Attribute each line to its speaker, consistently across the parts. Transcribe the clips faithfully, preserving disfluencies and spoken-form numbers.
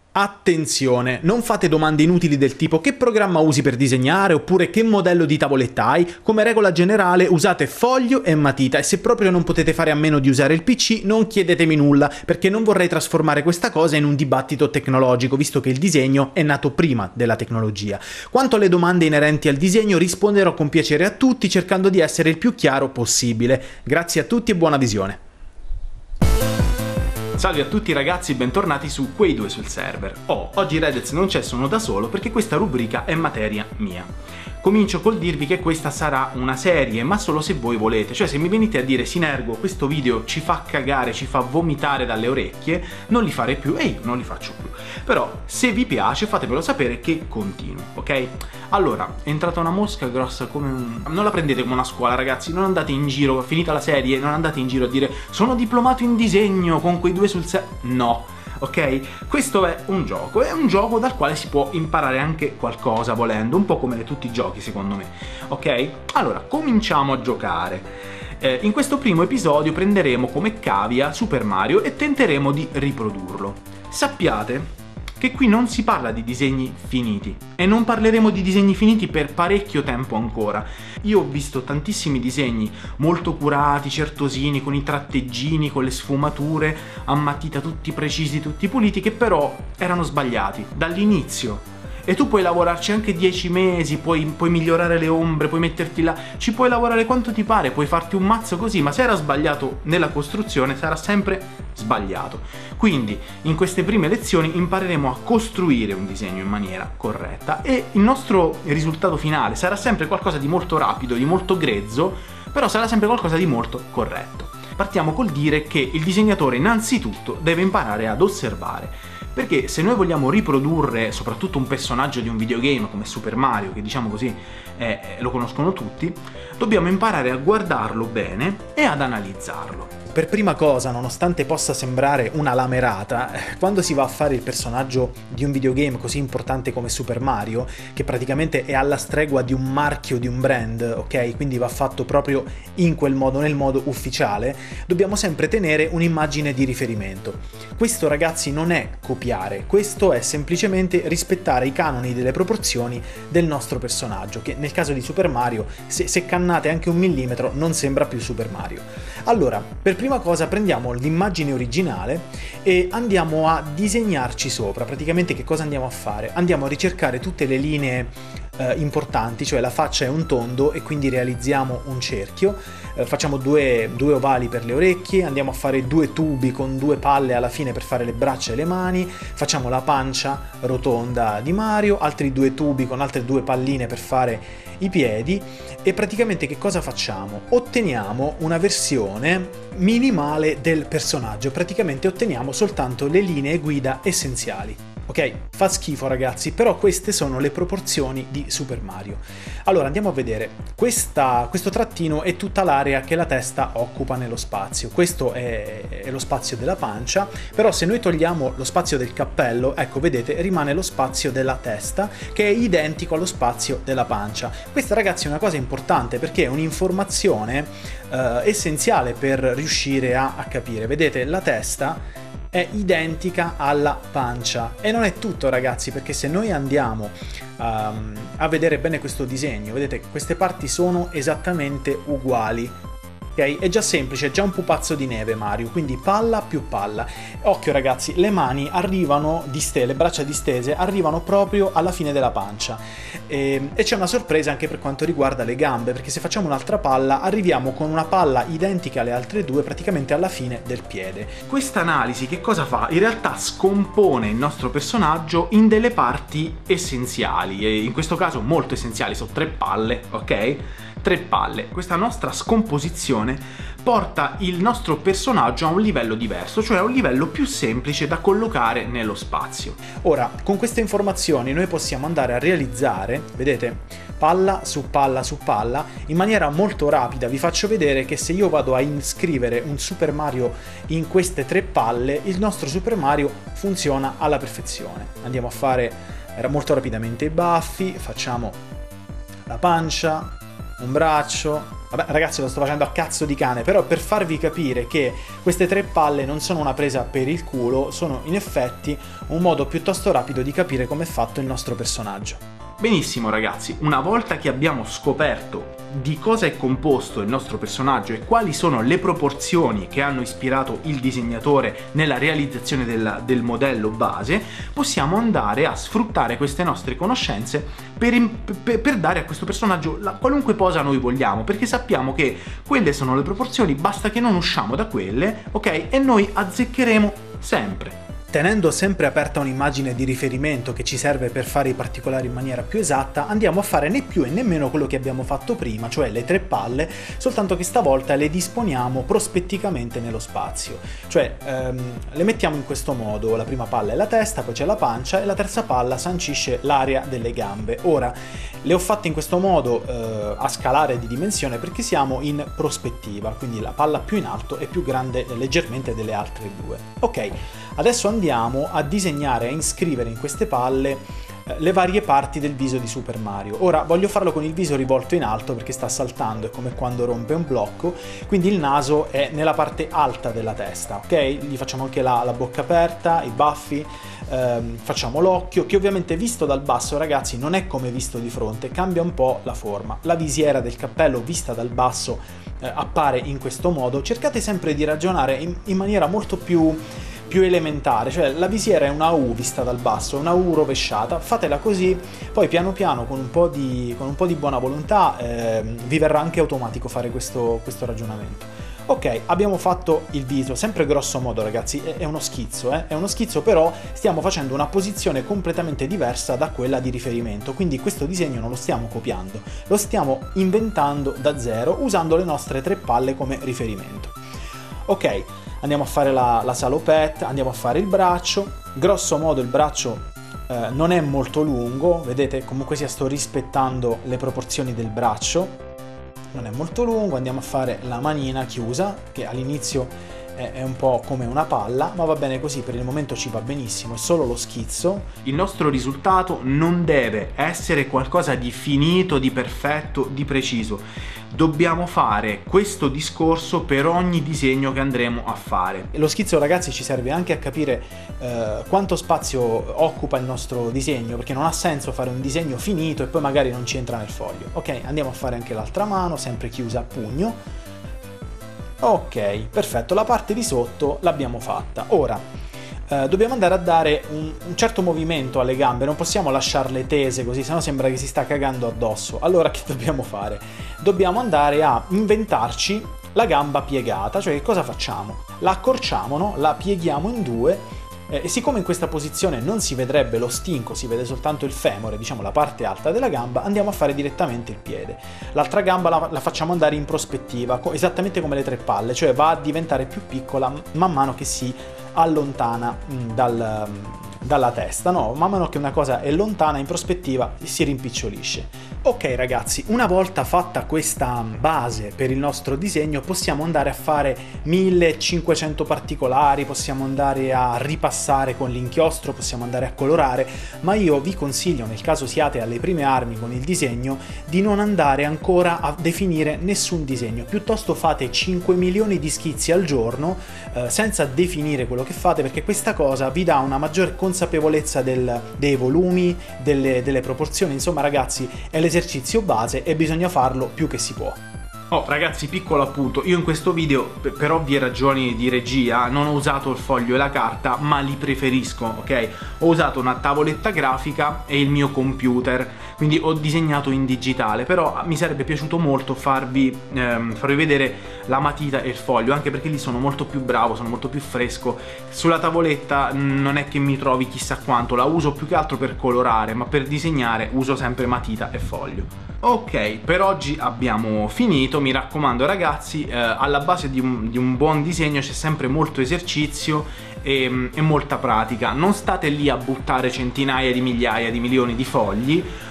Speaker 1: Attenzione, non fate domande inutili del tipo che programma usi per disegnare oppure che modello di tavoletta hai. Come regola generale usate foglio e matita e se proprio non potete fare a meno di usare il P C non chiedetemi nulla, perché non vorrei trasformare questa cosa in un dibattito tecnologico, visto che il disegno è nato prima della tecnologia. Quanto alle domande inerenti al disegno risponderò con piacere a tutti cercando di essere il più chiaro possibile. Grazie a tutti e buona visione. Salve a tutti ragazzi, bentornati su Quei due sul server. Oh, oggi Redez non c'è, sono da solo perché questa rubrica è materia mia. Comincio col dirvi che questa sarà una serie, ma solo se voi volete. Cioè se mi venite a dire Sinergo, questo video ci fa cagare, ci fa vomitare dalle orecchie, non li farei più e io non li faccio più. Però se vi piace fatemelo sapere che continuo, ok? Allora, è entrata una mosca grossa come un... Non la prendete come una scuola ragazzi, non andate in giro, finita la serie, non andate in giro a dire sono diplomato in disegno con Quei due sul server. No. Ok? Questo è un gioco, è un gioco dal quale si può imparare anche qualcosa volendo, un po' come tutti i giochi secondo me, ok? Allora, cominciamo a giocare. Eh, in questo primo episodio prenderemo come cavia Super Mario e tenteremo di riprodurlo. Sappiate che qui non si parla di disegni finiti e non parleremo di disegni finiti per parecchio tempo ancora. Io ho visto tantissimi disegni molto curati, certosini, con i tratteggini, con le sfumature a matita tutti precisi, tutti puliti, che però erano sbagliati dall'inizio. E tu puoi lavorarci anche dieci mesi, puoi, puoi migliorare le ombre, puoi metterti là, ci puoi lavorare quanto ti pare, puoi farti un mazzo così, ma se era sbagliato nella costruzione sarà sempre sbagliato. Quindi in queste prime lezioni impareremo a costruire un disegno in maniera corretta e il nostro risultato finale sarà sempre qualcosa di molto rapido, di molto grezzo, però sarà sempre qualcosa di molto corretto. Partiamo col dire che il disegnatore innanzitutto deve imparare ad osservare. Perché se noi vogliamo riprodurre soprattutto un personaggio di un videogame come Super Mario, che diciamo così eh, lo conoscono tutti, dobbiamo imparare a guardarlo bene e ad analizzarlo. Per prima cosa, nonostante possa sembrare una lamerata, quando si va a fare il personaggio di un videogame così importante come Super Mario, che praticamente è alla stregua di un marchio di un brand, ok? Quindi va fatto proprio in quel modo, nel modo ufficiale, dobbiamo sempre tenere un'immagine di riferimento. Questo ragazzi non è copiare, questo è semplicemente rispettare i canoni delle proporzioni del nostro personaggio, che nel caso di Super Mario, se, se cannate anche un millimetro, non sembra più Super Mario. Allora, per prima cosa prendiamo l'immagine originale e andiamo a disegnarci sopra. Praticamente che cosa andiamo a fare? Andiamo a ricercare tutte le linee eh, importanti, cioè la faccia è un tondo e quindi realizziamo un cerchio, eh, facciamo due, due ovali per le orecchie, andiamo a fare due tubi con due palle alla fine per fare le braccia e le mani, facciamo la pancia rotonda di Mario, altri due tubi con altre due palline per fare i piedi e praticamente che cosa facciamo? Otteniamo una versione minimale del personaggio, praticamente otteniamo soltanto le linee guida essenziali. Ok, fa schifo ragazzi, però queste sono le proporzioni di Super Mario. Allora andiamo a vedere, Questa, questo trattino è tutta l'area che la testa occupa nello spazio, questo è, è lo spazio della pancia, però se noi togliamo lo spazio del cappello, ecco vedete rimane lo spazio della testa che è identico allo spazio della pancia. Questa ragazzi è una cosa importante perché è un'informazione eh, essenziale per riuscire a, a capire, vedete la testa è identica alla pancia e non è tutto ragazzi, perché se noi andiamo um, a vedere bene questo disegno, vedete queste parti sono esattamente uguali. Ok, è già semplice, è già un pupazzo di neve Mario, quindi palla più palla. Occhio ragazzi, le mani arrivano distese, le braccia distese arrivano proprio alla fine della pancia e, e c'è una sorpresa anche per quanto riguarda le gambe, perché se facciamo un'altra palla arriviamo con una palla identica alle altre due praticamente alla fine del piede. Questa analisi che cosa fa? In realtà scompone il nostro personaggio in delle parti essenziali e in questo caso molto essenziali, sono tre palle, ok? Tre palle. Questa nostra scomposizione porta il nostro personaggio a un livello diverso, cioè a un livello più semplice da collocare nello spazio. Ora, con queste informazioni noi possiamo andare a realizzare, vedete, palla su palla su palla, in maniera molto rapida. Vi faccio vedere che se io vado a iscrivere un Super Mario in queste tre palle, il nostro Super Mario funziona alla perfezione. Andiamo a fare molto rapidamente i baffi, facciamo la pancia, un braccio,
Speaker 2: Vabbè ragazzi, lo sto facendo a cazzo di cane, però per farvi capire che queste tre palle non sono una presa per il culo, sono in effetti un modo piuttosto rapido di capire come è fatto il nostro personaggio.
Speaker 1: Benissimo ragazzi, una volta che abbiamo scoperto di cosa è composto il nostro personaggio e quali sono le proporzioni che hanno ispirato il disegnatore nella realizzazione del, del modello base, possiamo andare a sfruttare queste nostre conoscenze per, per, per dare a questo personaggio la, qualunque posa noi vogliamo, perché sappiamo che quelle sono le proporzioni, basta che non usciamo da quelle, ok? E noi azzeccheremo sempre.
Speaker 2: Tenendo sempre aperta un'immagine di riferimento che ci serve per fare i particolari in maniera più esatta, andiamo a fare né più e nemmeno quello che abbiamo fatto prima, cioè le tre palle, soltanto che stavolta le disponiamo prospetticamente nello spazio. Cioè ehm, le mettiamo in questo modo: la prima palla è la testa, poi c'è la pancia e la terza palla sancisce l'area delle gambe. Ora, le ho fatte in questo modo eh, a scalare di dimensione perché siamo in prospettiva, quindi la palla più in alto è più grande leggermente delle altre due. Ok, adesso andiamo a disegnare e iscrivere in queste palle eh, le varie parti del viso di Super Mario. Ora voglio farlo con il viso rivolto in alto perché sta saltando, è come quando rompe un blocco, quindi il naso è nella parte alta della testa, ok? Gli facciamo anche la, la bocca aperta, i baffi, ehm, facciamo l'occhio, che ovviamente visto dal basso ragazzi non è come visto di fronte, cambia un po' la forma. La visiera del cappello vista dal basso eh, appare in questo modo. Cercate sempre di ragionare in, in maniera molto più più elementare, cioè la visiera è una U vista dal basso, è una U rovesciata, fatela così, poi piano piano con un po' di, con un po' di buona volontà eh, vi verrà anche automatico fare questo, questo ragionamento. Ok, abbiamo fatto il viso, sempre grosso modo ragazzi, è, è uno schizzo, eh? è uno schizzo, però stiamo facendo una posizione completamente diversa da quella di riferimento, quindi questo disegno non lo stiamo copiando, lo stiamo inventando da zero usando le nostre tre palle come riferimento. Ok, andiamo a fare la, la salopette, andiamo a fare il braccio. Grosso modo il braccio eh, non è molto lungo, vedete comunque sia sto rispettando le proporzioni del braccio, non è molto lungo. Andiamo a fare la manina chiusa, che all'inizio è, è un po' come una palla, ma va bene così, per il momento ci va benissimo, è solo lo schizzo.
Speaker 1: Il nostro risultato non deve essere qualcosa di finito, di perfetto, di preciso. Dobbiamo fare questo discorso per ogni disegno che andremo a fare.
Speaker 2: Lo schizzo ragazzi ci serve anche a capire eh, quanto spazio occupa il nostro disegno, perché non ha senso fare un disegno finito e poi magari non ci entra nel foglio. Ok, andiamo a fare anche l'altra mano, sempre chiusa a pugno. Ok, perfetto, la parte di sotto l'abbiamo fatta. Ora Uh, dobbiamo andare a dare un, un certo movimento alle gambe, non possiamo lasciarle tese così, sennò sembra che si sta cagando addosso. Allora che dobbiamo fare? Dobbiamo andare a inventarci la gamba piegata, cioè che cosa facciamo? La accorciamo, no? La pieghiamo in due eh, e siccome in questa posizione non si vedrebbe lo stinco, si vede soltanto il femore, diciamo la parte alta della gamba, andiamo a fare direttamente il piede. L'altra gamba la, la facciamo andare in prospettiva, esattamente come le tre palle, cioè va a diventare più piccola man mano che si allontana mh, dal, mh, dalla testa, no? Man mano che una cosa è lontana in prospettiva si rimpicciolisce. Ok ragazzi, una volta fatta questa base per il nostro disegno possiamo andare a fare millecinquecento particolari, possiamo andare a ripassare con l'inchiostro, possiamo andare a colorare, ma io vi consiglio, nel caso siate alle prime armi con il disegno, di non andare ancora a definire nessun disegno, piuttosto fate cinque milioni di schizzi al giorno eh, senza definire quello che fate, perché questa cosa vi dà una maggiore consapevolezza del, dei volumi, delle, delle proporzioni. Insomma ragazzi, è l'esercizio base e bisogna farlo più che si può.
Speaker 1: Oh ragazzi, piccolo appunto, io in questo video per, per ovvie ragioni di regia non ho usato il foglio e la carta, ma li preferisco, ok? Ho usato una tavoletta grafica e il mio computer, quindi ho disegnato in digitale, però mi sarebbe piaciuto molto farvi, ehm, farvi vedere la matita e il foglio, anche perché lì sono molto più bravo, sono molto più fresco. Sulla tavoletta non è che mi trovi chissà quanto, la uso più che altro per colorare, ma per disegnare uso sempre matita e foglio. Ok, per oggi abbiamo finito, mi raccomando ragazzi, eh, alla base di un, di un buon disegno c'è sempre molto esercizio e, e molta pratica. Non state lì a buttare centinaia di migliaia di milioni di fogli,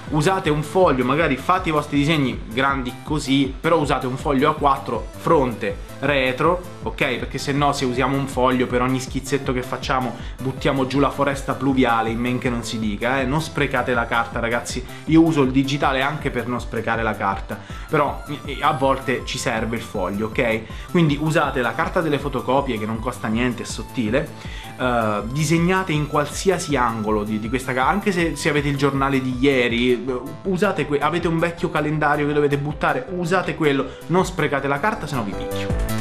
Speaker 1: usate un foglio, magari fate i vostri disegni grandi così, però usate un foglio A quattro fronte, retro, ok? Perché se no, se usiamo un foglio per ogni schizzetto che facciamo buttiamo giù la foresta pluviale, in men che non si dica, eh? Non sprecate la carta, ragazzi. Io uso il digitale anche per non sprecare la carta, però a volte ci serve il foglio, ok? Quindi usate la carta delle fotocopie che non costa niente, è sottile, uh, disegnate in qualsiasi angolo di, di questa carta, anche se, se avete il giornale di ieri, usate que- avete un vecchio calendario che dovete buttare, usate quello, non sprecate la carta, se no vi picchio.